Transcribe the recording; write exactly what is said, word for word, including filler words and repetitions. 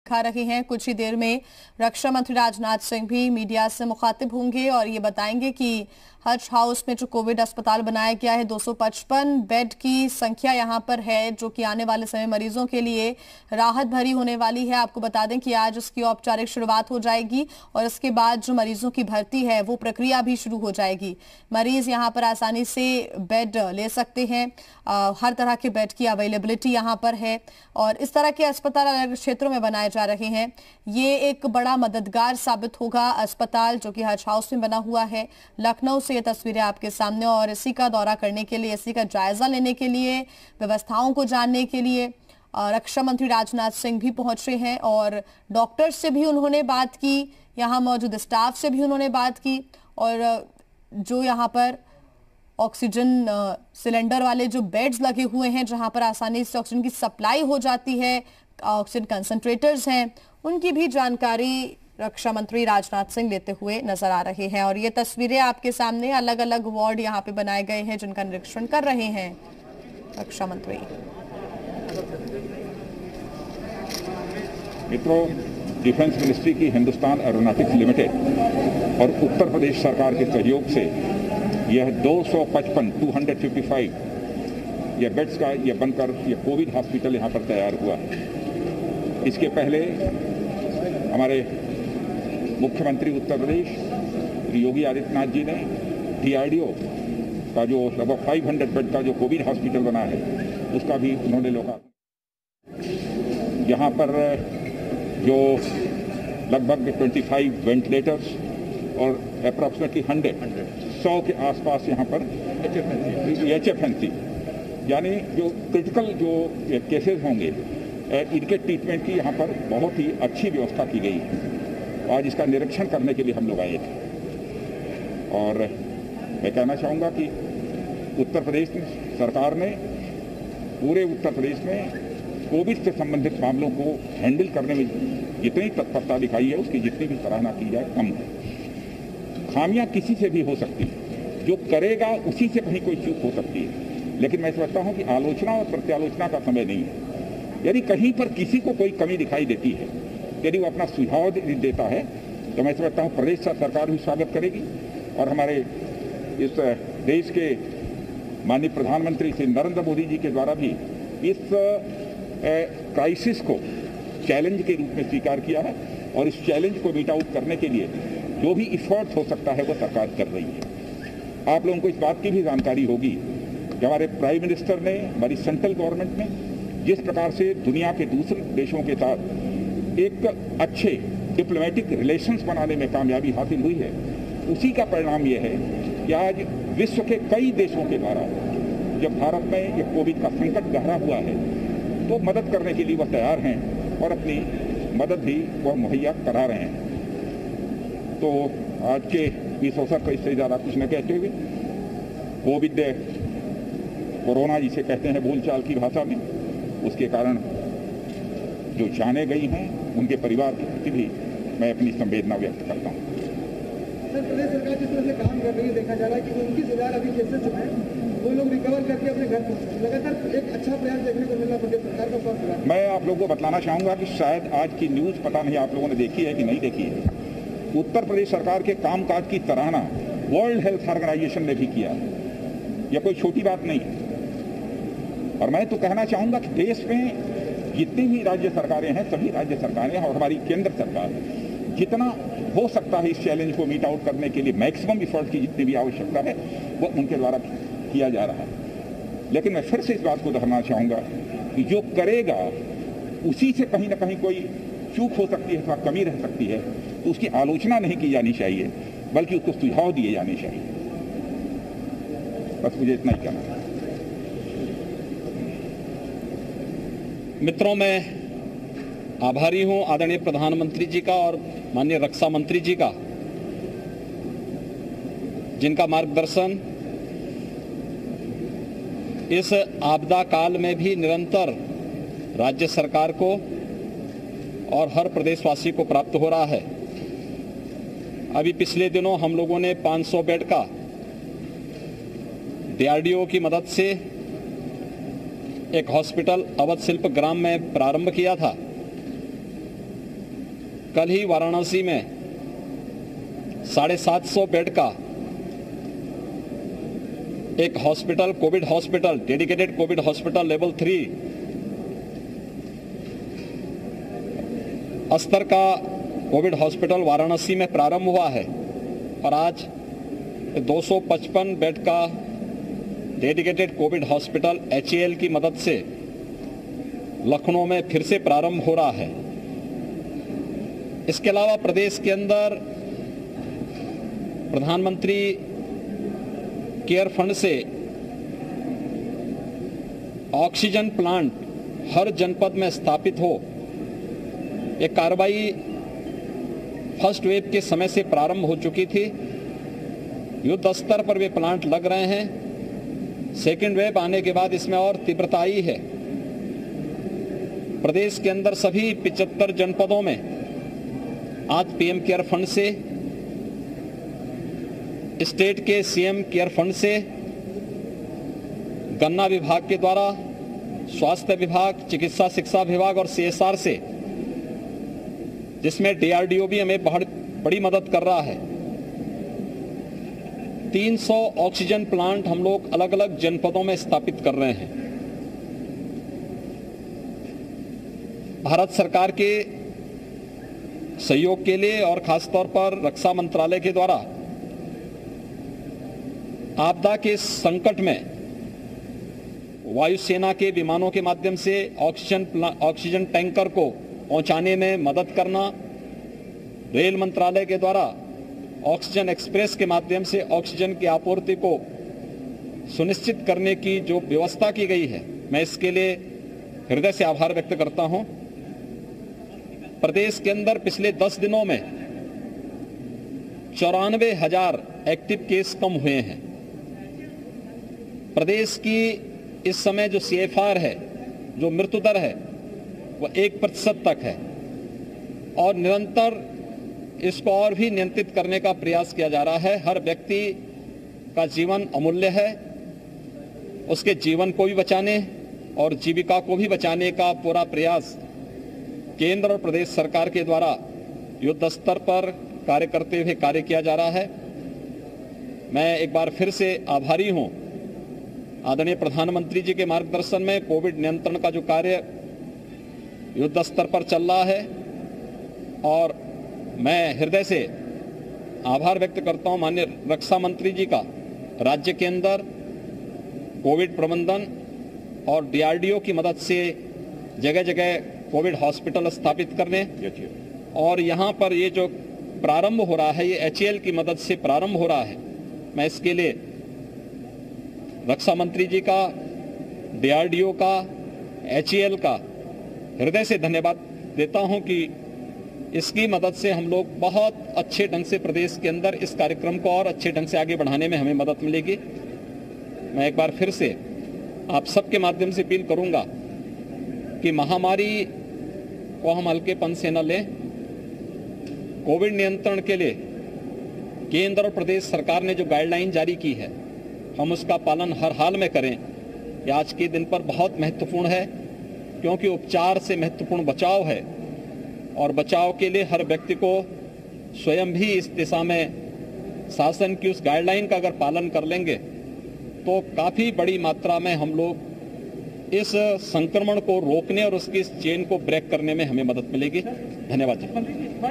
दिखा रहे हैं। कुछ ही देर में रक्षा मंत्री राजनाथ सिंह भी मीडिया से मुखातिब होंगे और ये बताएंगे कि हज हाउस में जो कोविड अस्पताल बनाया गया है दो सौ पचपन बेड की संख्या यहां पर है, जो कि आने वाले समय मरीजों के लिए राहत भरी होने वाली है। आपको बता दें कि आज उसकी औपचारिक शुरुआत हो जाएगी और इसके बाद जो मरीजों की भर्ती है वो प्रक्रिया भी शुरू हो जाएगी। मरीज यहां पर आसानी से बेड ले सकते हैं, आ, हर तरह के बेड की अवेलेबिलिटी यहां पर है और इस तरह के अस्पताल अलग क्षेत्रों में बनाए जा रहे हैं। ये एक बड़ा मददगार साबित होगा अस्पताल जो कि हज हाउस में बना हुआ है। लखनऊ ये तस्वीरें आपके सामने और इसी का दौरा करने के लिए, इसी का जायजा लेने के लिए, व्यवस्थाओं को जानने के लिए रक्षा मंत्री राजनाथ सिंह भी पहुंचे हैं और डॉक्टर्स से भी उन्होंने बात की, यहां मौजूद स्टाफ से भी उन्होंने बात की और जो यहां पर ऑक्सीजन सिलेंडर वाले जो बेड्स लगे हुए हैं जहां पर आसानी से ऑक्सीजन की सप्लाई हो जाती है, ऑक्सीजन कंसंट्रेटर्स हैं, उनकी भी जानकारी रक्षा मंत्री राजनाथ सिंह लेते हुए नजर आ रहे हैं। और ये तस्वीरें आपके सामने, अलग अलग वार्ड यहाँ पे बनाए गए हैं जिनका निरीक्षण कर रहे हैं रक्षा मंत्री। मित्रों, डिफेंस मिनिस्ट्री की हिंदुस्तान एरोनॉटिक्स लिमिटेड और उत्तर प्रदेश सरकार के सहयोग से यह दो सौ पचपन दो सौ पचपन यह बेड्स का यह बनकर यह कोविड हॉस्पिटल यहाँ पर तैयार हुआ है। इसके पहले हमारे मुख्यमंत्री उत्तर प्रदेश योगी आदित्यनाथ जी ने डीआरडीओ का जो लगभग पाँच सौ बेड का जो कोविड हॉस्पिटल बना है उसका भी उन्होंने लोकार्पण। यहाँ पर जो लगभग पच्चीस वेंटिलेटर्स और अप्रॉक्सीमेटली सौ सौ के आसपास यहाँ पर एच एफ एन सी यानी जो क्रिटिकल जो केसेस होंगे इनके ट्रीटमेंट की यहाँ पर बहुत ही अच्छी व्यवस्था की गई है। आज इसका निरीक्षण करने के लिए हम लोग आए थे और मैं कहना चाहूँगा कि उत्तर प्रदेश सरकार ने पूरे उत्तर प्रदेश में कोविड से संबंधित मामलों को हैंडल करने में जितनी तत्परता दिखाई है उसकी जितनी भी सराहना की जाए कम है। खामियां किसी से भी हो सकती है, जो करेगा उसी से कहीं कोई चूक हो सकती है, लेकिन मैं समझता हूँ कि आलोचना और प्रत्यालोचना का समय नहीं है। यदि कहीं पर किसी को कोई कमी दिखाई देती है, यदि वो अपना सुझाव देता है तो मैं समझता हूँ प्रदेश सरकार भी स्वागत करेगी और हमारे इस देश के माननीय प्रधानमंत्री श्री नरेंद्र मोदी जी के द्वारा भी इस क्राइसिस को चैलेंज के रूप में स्वीकार किया है और इस चैलेंज को मीट आउट करने के लिए जो भी इफर्ट हो सकता है वो सरकार कर रही है। आप लोगों को इस बात की भी जानकारी होगी कि हमारे प्राइम मिनिस्टर ने, हमारी सेंट्रल गवर्नमेंट ने जिस प्रकार से दुनिया के दूसरे देशों के साथ एक अच्छे डिप्लोमेटिक रिलेशंस बनाने में कामयाबी हासिल हुई है, उसी का परिणाम यह है कि आज विश्व के कई देशों के द्वारा जब भारत में ये कोविड का संकट गहरा हुआ है तो मदद करने के लिए वह तैयार हैं और अपनी मदद भी वह मुहैया करा रहे हैं। तो आज के इस अवसर पर इससे ज़्यादा कुछ न कहते हुए कोविड कोरोना जिसे कहते हैं बोलचाल की भाषा में, उसके कारण जो जाने गई हैं उनके परिवार के प्रति भी मैं अपनी संवेदना व्यक्त करता हूँ। सर, प्रदेश सरकार जिस तरह से काम कर रही है, देखा जा रहा है कि उनतीस हजार अभी केसेस जो हैं वो लोग रिकवर करके अपने घर पहुंचे, लगातार एक अच्छा प्रयास देखने को मिला प्रदेश सरकार का। स्वास्थ्य मैं आप लोगों को बतलाना चाहूँगा कि शायद आज की न्यूज़ पता नहीं आप लोगों ने देखी है कि नहीं देखी है, उत्तर प्रदेश सरकार के कामकाज की सराहना वर्ल्ड हेल्थ ऑर्गेनाइजेशन ने भी किया है। यह कोई छोटी बात नहीं है और मैं तो कहना चाहूँगा कि देश में जितनी भी राज्य सरकारें हैं, सभी राज्य सरकारें और हमारी केंद्र सरकार जितना हो सकता है इस चैलेंज को मीट आउट करने के लिए मैक्सिमम इफर्ट की जितनी भी आवश्यकता है वो उनके द्वारा किया जा रहा है। लेकिन मैं फिर से इस बात को दोहराना चाहूँगा कि जो करेगा उसी से कहीं ना कहीं कोई चूक हो सकती है अथवा कमी रह सकती है, तो उसकी आलोचना नहीं की जानी चाहिए बल्कि उसको सुझाव दिए जाने चाहिए। बस मुझे इतना ही कहना है। मित्रों, मैं आभारी हूं आदरणीय प्रधानमंत्री जी का और माननीय रक्षा मंत्री जी का, जिनका मार्गदर्शन इस आपदा काल में भी निरंतर राज्य सरकार को और हर प्रदेशवासी को प्राप्त हो रहा है। अभी पिछले दिनों हम लोगों ने पाँच सौ बेड का डीआरडीओ की मदद से एक हॉस्पिटल अवध शिल्प ग्राम में प्रारंभ किया था कल ही वाराणसी में साढ़े सात सौ बेड का एक hospital, covid hospital, dedicated covid hospital level three स्तर का कोविड हॉस्पिटल वाराणसी में प्रारंभ हुआ है और आज दो सौ पचपन बेड का dedicated covid hospital H A L की मदद से लखनऊ में फिर से प्रारंभ हो रहा है। इसके अलावा प्रदेश के अंदर प्रधानमंत्री केयर फंड से ऑक्सीजन प्लांट हर जनपद में स्थापित हो, ये कार्रवाई फर्स्ट वेव के समय से प्रारंभ हो चुकी थी। युद्ध स्तर पर वे प्लांट लग रहे हैं। सेकेंड वेव आने के बाद इसमें और तीव्रता आई है। प्रदेश के अंदर सभी पिचहत्तर जनपदों में आज पी एम केयर फंड से, स्टेट के सी एम केयर फंड से, गन्ना विभाग के द्वारा, स्वास्थ्य विभाग, चिकित्सा शिक्षा विभाग और सी एस आर से, जिसमें डी आर डी ओ भी हमें बहुत बड़ी मदद कर रहा है, तीन सौ ऑक्सीजन प्लांट हम लोग अलग अलग जनपदों में स्थापित कर रहे हैं। भारत सरकार के सहयोग के लिए और खासतौर पर रक्षा मंत्रालय के द्वारा आपदा के संकट में वायुसेना के विमानों के माध्यम से ऑक्सीजन ऑक्सीजन टैंकर को पहुंचाने में मदद करना, रेल मंत्रालय के द्वारा ऑक्सीजन एक्सप्रेस के माध्यम से ऑक्सीजन की आपूर्ति को सुनिश्चित करने की जो व्यवस्था की गई है, मैं इसके लिए हृदय से आभार व्यक्त करता हूं। प्रदेश के अंदर पिछले दस दिनों में चौरानवे हजार एक्टिव केस कम हुए हैं। प्रदेश की इस समय जो सी एफ आर है, जो मृत्यु दर है, वह एक प्रतिशत तक है और निरंतर इसको और भी नियंत्रित करने का प्रयास किया जा रहा है। हर व्यक्ति का जीवन अमूल्य है, उसके जीवन को भी बचाने और जीविका को भी बचाने का पूरा प्रयास केंद्र और प्रदेश सरकार के द्वारा युद्ध स्तर पर कार्य करते हुए कार्य किया जा रहा है। मैं एक बार फिर से आभारी हूं आदरणीय प्रधानमंत्री जी के मार्गदर्शन में कोविड नियंत्रण का जो कार्य युद्ध स्तर पर चल रहा है, और मैं हृदय से आभार व्यक्त करता हूं माननीय रक्षा मंत्री जी का, राज्य के अंदर कोविड प्रबंधन और डी आर डी ओ की मदद से जगह जगह कोविड हॉस्पिटल स्थापित करने, और यहां पर ये जो प्रारंभ हो रहा है ये एच ए एल की मदद से प्रारंभ हो रहा है। मैं इसके लिए रक्षा मंत्री जी का, डी आर डी ओ का, एच ए एल का हृदय से धन्यवाद देता हूं कि इसकी मदद से हम लोग बहुत अच्छे ढंग से प्रदेश के अंदर इस कार्यक्रम को और अच्छे ढंग से आगे बढ़ाने में हमें मदद मिलेगी। मैं एक बार फिर से आप सबके माध्यम से अपील करूंगा कि महामारी को हम हल्केपन से न लें। कोविड नियंत्रण के लिए केंद्र और प्रदेश सरकार ने जो गाइडलाइन जारी की है, हम उसका पालन हर हाल में करें। ये आज के दिन पर बहुत महत्वपूर्ण है, क्योंकि उपचार से महत्वपूर्ण बचाव है, और बचाव के लिए हर व्यक्ति को स्वयं भी इस दिशा में शासन की उस गाइडलाइन का अगर पालन कर लेंगे तो काफ़ी बड़ी मात्रा में हम लोग इस संक्रमण को रोकने और उसकी इस चेन को ब्रेक करने में हमें मदद मिलेगी। धन्यवाद जी।